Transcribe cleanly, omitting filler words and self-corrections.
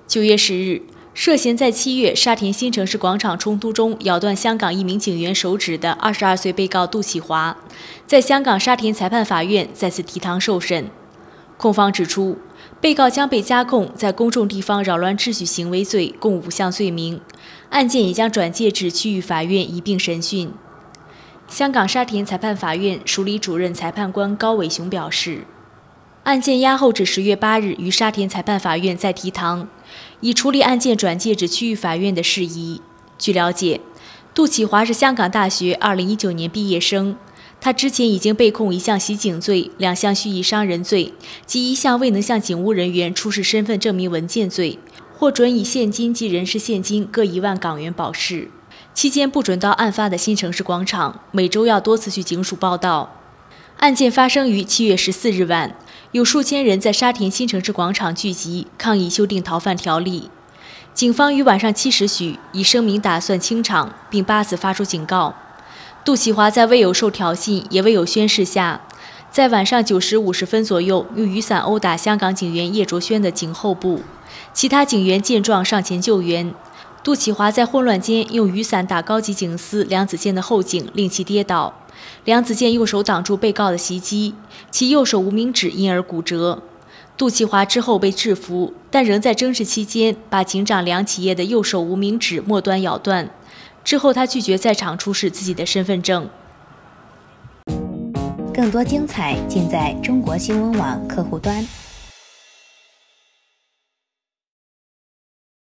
9月10日，涉嫌在7月沙田新城市广场冲突中咬断香港一名警员手指的22岁被告杜启华，在香港沙田裁判法院再次提堂受审。控方指出，被告将被加控在公众地方扰乱秩序行为罪，共5项罪名。案件也将转介至区域法院一并审讯。香港沙田裁判法院署理主任裁判官高伟雄表示，案件押后至10月8日于沙田裁判法院再提堂，以处理案件转介至区域法院的事宜。据了解，杜启华是香港大学2019年毕业生，他之前已经被控1项袭警罪、2项蓄意伤人罪及1项未能向警务人员出示身份证明文件罪，获准以现金及人事现金各1万港元保释。期间不准到案发的新城市广场，每周要多次去警署报到。案件发生于7月14日晚，有数千人在沙田新城市广场聚集抗议修订逃犯条例。警方于晚上7时许以声明打算清场，并8次发出警告。杜启华在未有受挑衅也未有宣誓下，在晚上9时50分左右用雨伞殴打香港警员叶卓轩的颈后部，其他警员见状上前救援。杜启华在混乱间用雨伞打高级警司梁子健的后颈，令其跌倒。梁子健右手挡住被告的袭击，其右手无名指因而骨折。杜启华之后被制服，但仍在争执期间把警长梁启业的右手无名指末端咬断。之后他拒绝在场出示自己的身份证。 更多精彩尽在中国新闻网客户端。